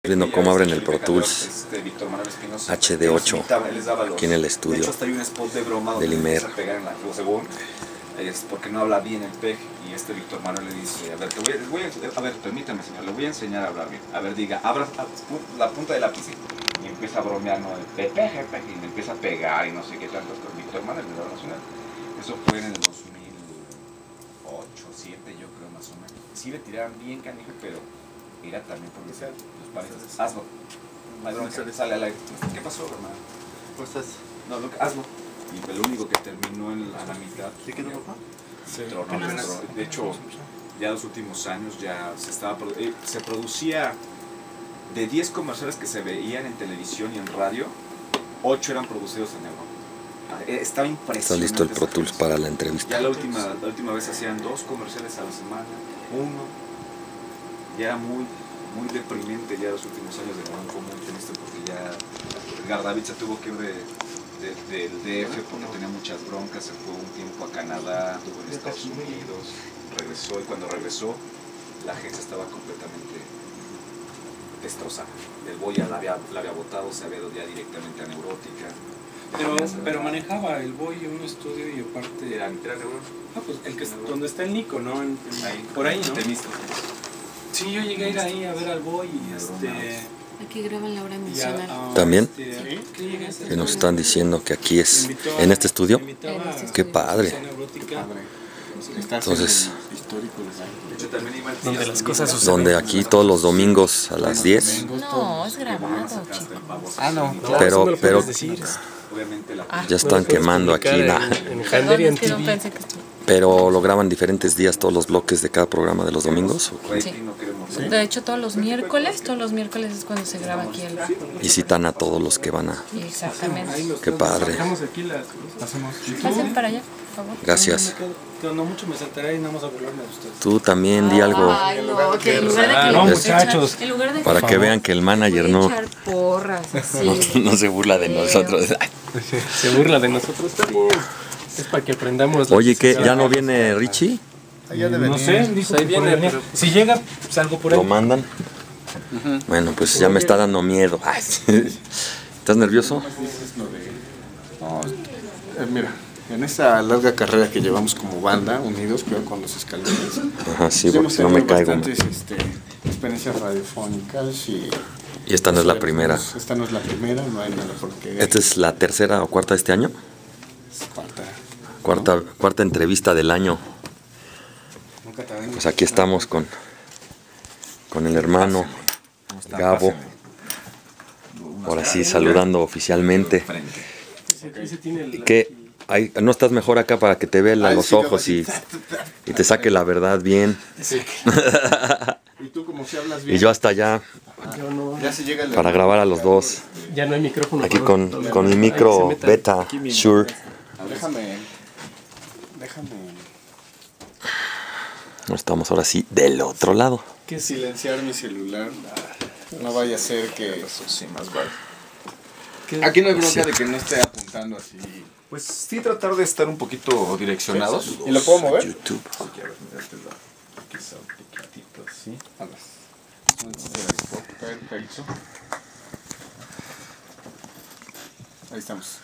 Viendo cómo abren el Pro Tools HD8 aquí en el estudio del IMER. Porque no habla bien el PEG, y Víctor Manuel le dice, a ver, permítame señor, le voy a enseñar a hablar bien. A ver, diga, abra la punta del lápiz, y empieza a bromear, ¿no? El PEG, y me empieza a pegar y no sé qué tantas cosas. Víctor Manuel, de la Nacional. Eso fue en el 2008, 2007, yo creo, más o menos. Sí le tiraban bien canijo, pero era también porque los países. Hazlo. Sale al aire. ¿Qué pasó, hermano? ¿Cómo estás? No, hazlo. Y el único que terminó a la mitad. ¿Sí quedó, papá? Sí. De hecho, ya los últimos años ya se producía de 10 comerciales que se veían en televisión y en radio, 8 eran producidos en Europa. Estaba impresionante. Está listo el Pro Tools para la entrevista. Ya la última vez hacían 2 comerciales a la semana, 1. Ya era muy deprimente ya los últimos años de Banco, muy triste, porque ya Edgar David se tuvo que ir del DF porque tenía muchas broncas, se fue un tiempo a Canadá, estuvo en Estados Unidos, regresó, y cuando regresó la agencia estaba completamente destrozada. El Boy ya la había botado, se había ido ya directamente a Neurótica. Pero manejaba el Boy un estudio y aparte... Era Neurótica. Ah, pues donde está el Nico, ¿no? Ahí, por ahí, ¿no? Sí, yo llegué a ir ahí a ver al Boy y Aquí graban la hora mencional. ¿También? ¿Sí? Que nos están diciendo que aquí es, en este estudio. Qué padre. Entonces, donde las cosas suceden. donde aquí todos los domingos a las 10. No, es grabado, chicos. Ah, no. Pero obviamente ya están quemando aquí. En Jander y en Perdón, TV. pensé que Pero lo graban diferentes días, todos los bloques de cada programa de los domingos. sí. De hecho, todos los miércoles es cuando se graba aquí el... Y citan a todos los que van a... Exactamente. Qué padre. Pasen para allá, por favor. Gracias. No mucho me sentaré y nada más a burlarme de ustedes. Tú también di algo Ay, no, que en lugar de que no, le muchachos. en lugar de para que vean que el manager no, echar porras, así. no se burla de nosotros. Se burla de nosotros también. Es para que aprendamos. Oye, ¿qué? ¿Ya no viene Richie? No sé, dijo ahí viene. Pero si llega, salgo por ahí. ¿Lo mandan? Bueno, pues ya me está dando miedo. Ay, ¿estás nervioso? No, mira, en esta larga carrera que llevamos como banda, unidos, creo, con los escalones. Ajá, sí, hemos porque no me tenido caigo. bastantes experiencias radiofónicas y Y esta no es la primera. Esta no es la primera, no hay nada por qué. ¿Esta es la tercera o cuarta de este año? Cuarta. Cuarta entrevista del año. Nunca te vengo. Pues aquí estamos con el hermano Gabo. Ahora sí, saludando oficialmente. ¿Y qué? ¿No estás mejor acá para que te vea los ojos y te saque la verdad bien? Sí. Y tú como si hablas bien. Y yo hasta allá Ya se llega para grabar a los dos. Ya no hay micrófono. Aquí con mi micro Beta Shure. Déjame. No estamos ahora sí del otro lado. Que silenciar mi celular. No vaya a ser que. Sí, más vale. Aquí no hay bronca de que no esté apuntando así. Pues sí, tratar de estar un poquito direccionados. ¿Y lo puedo mover? YouTube. Quizá un poquitito así. Perfecto. Ahí estamos.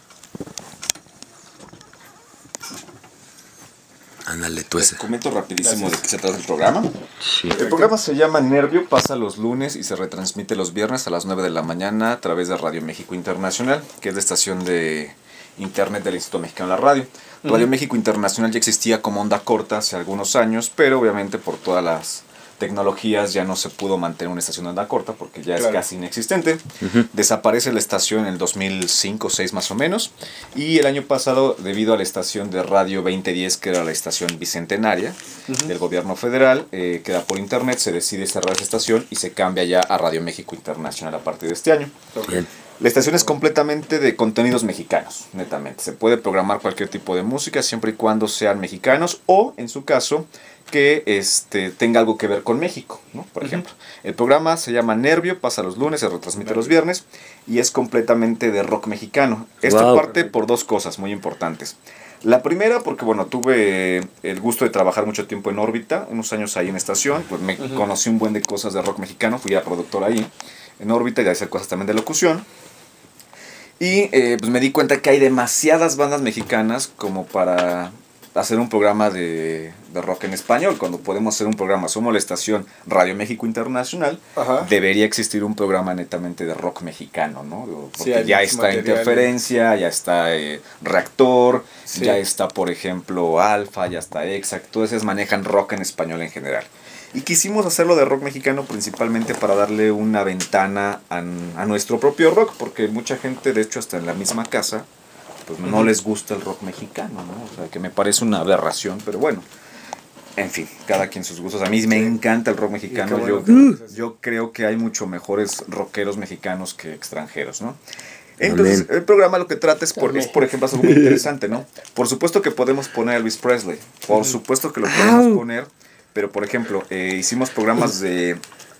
Ándale, tú Les ese. comento rapidísimo de qué se trata el programa. Sí. El programa se llama Nervio, pasa los lunes y se retransmite los viernes a las 9 de la mañana a través de Radio México Internacional, que es la estación de internet del Instituto Mexicano de la Radio. Radio México Internacional ya existía como onda corta hace algunos años, pero obviamente por todas las tecnologías ya no se pudo mantener una estación de onda corta porque ya es casi inexistente. Desaparece la estación en el 2005 o 2006 más o menos, y el año pasado, debido a la estación de Radio 2010, que era la estación bicentenaria del gobierno federal, que da por internet, se decide cerrar esa estación y se cambia ya a Radio México Internacional a partir de este año. Bien. La estación es completamente de contenidos mexicanos, netamente. Se puede programar cualquier tipo de música siempre y cuando sean mexicanos o, en su caso, que tenga algo que ver con México, ¿no? Por ejemplo, el programa se llama Nervio, pasa los lunes, se retransmite los viernes y es completamente de rock mexicano. Esto parte por dos cosas muy importantes. La primera porque, bueno, tuve el gusto de trabajar mucho tiempo en órbita, unos años ahí en estación, pues me conocí un buen de cosas de rock mexicano, fui a productor ahí en órbita y a hacer cosas también de locución. Y pues me di cuenta que hay demasiadas bandas mexicanas como para hacer un programa de rock en español. Cuando podemos hacer un programa, somos la estación Radio México Internacional, debería existir un programa netamente de rock mexicano, ¿no? Porque sí, ya está material. Interferencia, ya está Reactor, sí. Ya está, por ejemplo, Alfa, ya está Exact, todas esas manejan rock en español en general. Y quisimos hacerlo de rock mexicano principalmente para darle una ventana a nuestro propio rock, porque mucha gente, de hecho, hasta en la misma casa, pues no les gusta el rock mexicano, ¿no? O sea, que me parece una aberración, pero bueno, en fin, cada quien sus gustos. A mí me encanta el rock mexicano, yo creo que hay mucho mejores rockeros mexicanos que extranjeros, ¿no? Entonces, el programa lo que trata es, por ejemplo, algo muy interesante, ¿no? Por supuesto que podemos poner a Elvis Presley, por supuesto que lo podemos poner, pero por ejemplo, hicimos programas de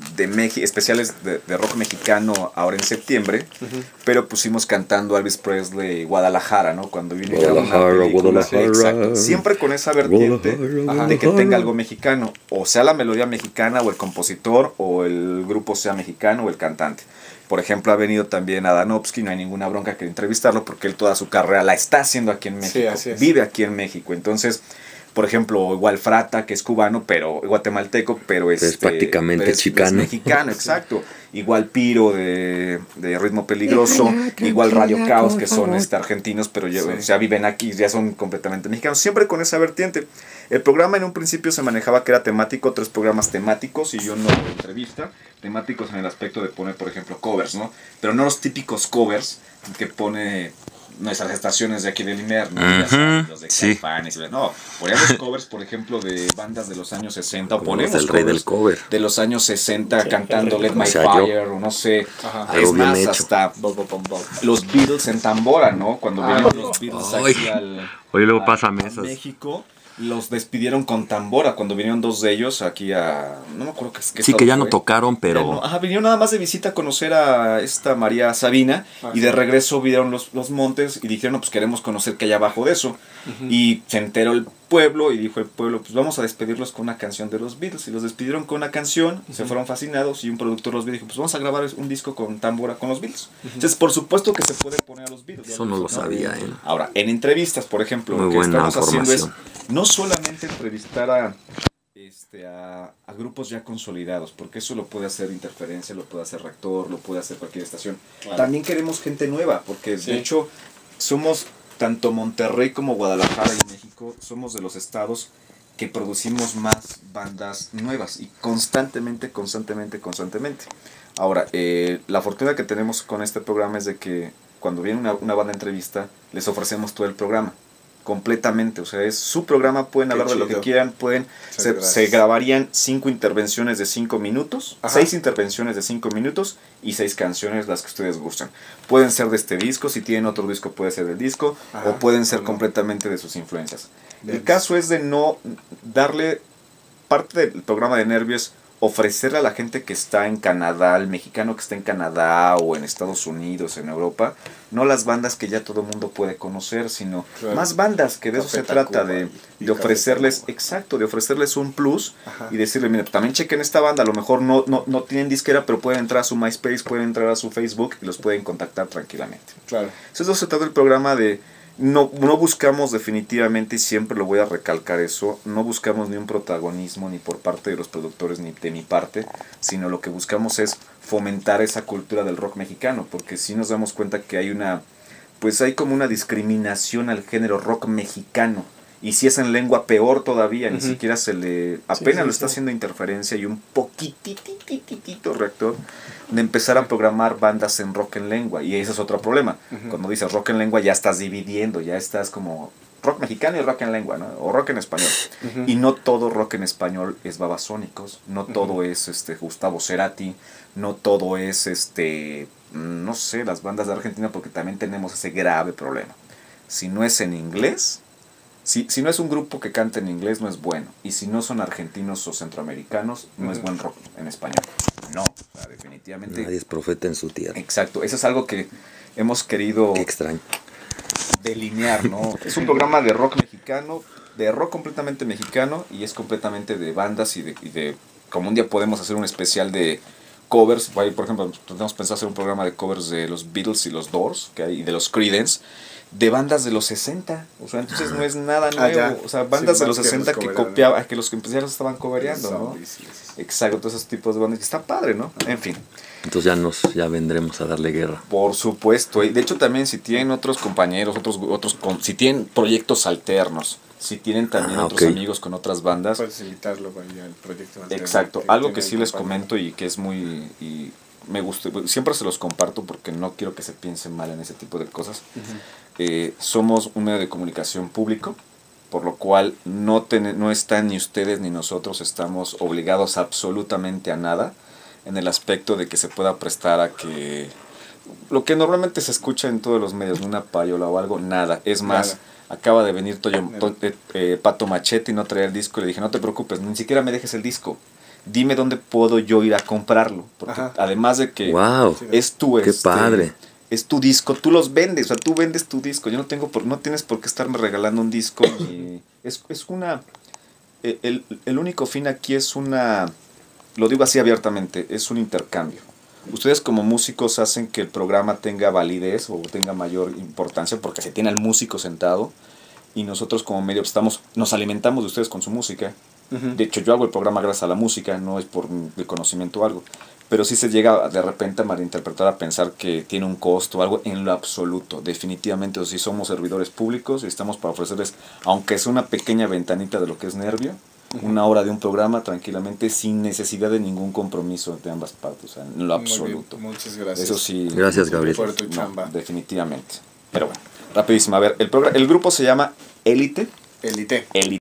especiales de rock mexicano ahora en septiembre, pero pusimos cantando a Elvis Presley Guadalajara, ¿no? Cuando vino Guadalajara. Exacto. Siempre con esa vertiente de que tenga algo mexicano, o sea la melodía mexicana, o el compositor, o el grupo sea mexicano, o el cantante. Por ejemplo, ha venido también Adanovsky, no hay ninguna bronca que entrevistarlo, porque él toda su carrera la está haciendo aquí en México, sí, vive aquí en México, entonces... Por ejemplo, igual Frata, que es cubano, pero guatemalteco, pero es prácticamente chicano. Es mexicano, exacto. Igual Piro de Ritmo Peligroso, igual Radio Caos, que son argentinos, pero ya viven aquí, ya son completamente mexicanos. Siempre con esa vertiente. El programa en un principio se manejaba que era temático, 3 programas temáticos y una entrevista. Temáticos en el aspecto de poner, por ejemplo, covers, ¿no? Pero no los típicos covers que pone... nuestras estaciones de aquí de Liner, ¿no? Los de Caifanes, no, ponemos covers, por ejemplo, de bandas de los años 60, o ponemos el rey del cover de los años 60 cantando Let My Fire, o no sé, es más, hasta los Beatles en tambora, ¿no? Cuando vinieron los Beatles aquí hoy luego pásame esas. México, los despidieron con tambora cuando vinieron 2 de ellos aquí a... No me acuerdo qué sí, que ya no tocaron, pero... vinieron nada más de visita a conocer a esta María Sabina y de regreso vieron los montes y dijeron, no, pues queremos conocer qué hay abajo de eso. Y se enteró el pueblo y dijo el pueblo, pues vamos a despedirlos con una canción de los Beatles. Y los despidieron con una canción, se fueron fascinados y un productor los vio y dijo, pues vamos a grabar un disco con tambora con los Beatles. Entonces, por supuesto que se puede poner a los Beatles. Eso no lo sabía, ¿eh? Ahora, en entrevistas, por ejemplo, lo que estamos haciendo es no solamente entrevistar a grupos ya consolidados, porque eso lo puede hacer Interferencia, lo puede hacer Reactor, lo puede hacer cualquier estación. Claro. También queremos gente nueva, porque de hecho somos, tanto Monterrey como Guadalajara y México, somos de los estados que producimos más bandas nuevas y constantemente. Ahora, la fortuna que tenemos con este programa es de que cuando viene una banda de entrevista, les ofrecemos todo el programa. Completamente, o sea, es su programa, pueden hablar de lo que quieran, se grabarían 5 intervenciones de 5 minutos, 6 intervenciones de 5 minutos y 6 canciones, las que ustedes gustan. Pueden ser de este disco, si tienen otro disco puede ser del disco, o pueden ser completamente de sus influencias. El caso es de no darle, parte del programa de Nervios, ofrecerle a la gente que está en Canadá, al mexicano que está en Canadá o en Estados Unidos, en Europa, no las bandas que ya todo el mundo puede conocer, sino más bandas, que de eso se trata, de ofrecerles, de ofrecerles un plus y decirle, mire, también chequen esta banda, a lo mejor no tienen disquera, pero pueden entrar a su MySpace, pueden entrar a su Facebook y los pueden contactar tranquilamente. Claro. Eso se trata del programa de... No buscamos definitivamente, y siempre lo voy a recalcar eso, no buscamos ni un protagonismo ni por parte de los productores ni de mi parte, sino lo que buscamos es fomentar esa cultura del rock mexicano, porque si nos damos cuenta que hay como una discriminación al género rock mexicano, y si es en lengua peor todavía, ni siquiera apenas lo está haciendo Interferencia y un poquitito Reactor, de empezar a programar bandas en rock en lengua, y ese es otro problema. Cuando dices rock en lengua ya estás dividiendo, ya estás como rock mexicano y rock en lengua, ¿no? O rock en español. Y no todo rock en español es Babasónicos, no todo es Gustavo Cerati, no todo es no sé, las bandas de Argentina, porque también tenemos ese grave problema. Si no es en inglés, si no es un grupo que canta en inglés, no es bueno. Y si no son argentinos o centroamericanos, no es buen rock en español. No, o sea, definitivamente. Nadie es profeta en su tierra. Exacto, eso es algo que hemos querido... Qué extraño. delinear, ¿no? Es un programa de rock mexicano, de rock completamente mexicano, y es completamente de bandas y de como un día podemos hacer un especial de covers. Por ejemplo, tenemos pensado hacer un programa de covers de los Beatles y los Doors, que hay, y de los Creedence, de bandas de los 60. O sea, entonces no es nada nuevo. O sea, bandas de los 60 que copiaban, que los empresarios estaban covereando, ¿no? Exacto, todos esos tipos de bandas, que está padre, ¿no? En fin. Entonces ya vendremos a darle guerra. Por supuesto. Y de hecho también si tienen otros compañeros, si tienen proyectos alternos, si tienen también otros amigos con otras bandas. Puedes invitarlo al proyecto alterno. Exacto. Algo que sí les comento y que es muy... Y me gusta, siempre se los comparto porque no quiero que se piense mal en ese tipo de cosas. Somos un medio de comunicación público, por lo cual no están ni ustedes ni nosotros estamos obligados absolutamente a nada, en el aspecto de que se pueda prestar a que lo que normalmente se escucha en todos los medios, una payola o algo, nada. Es más, acaba de venir Pato Machete y no traía el disco, y le dije, no te preocupes, ni siquiera me dejes el disco, dime dónde puedo yo ir a comprarlo, porque además de que es tu qué padre, es tu disco, tú los vendes, o sea, tú vendes tu disco, yo no tienes por qué estarme regalando un disco. Y es una el único fin aquí es lo digo así abiertamente, es un intercambio. Ustedes como músicos hacen que el programa tenga validez o tenga mayor importancia porque se tiene al músico sentado, y nosotros como medio nos alimentamos de ustedes con su música. De hecho, yo hago el programa gracias a la música, no es por el conocimiento o algo, pero sí se llega de repente a malinterpretar, a pensar que tiene un costo o algo. En lo absoluto, definitivamente, o sea, sí somos servidores públicos y estamos para ofrecerles, aunque es una pequeña ventanita de lo que es Nervio, una hora de un programa tranquilamente, sin necesidad de ningún compromiso de ambas partes, o sea, en lo absoluto. Muchas gracias. Eso sí. Gracias, Gabriel. No, definitivamente. Pero bueno, rapidísimo. A ver, el grupo se llama Élite. Élite.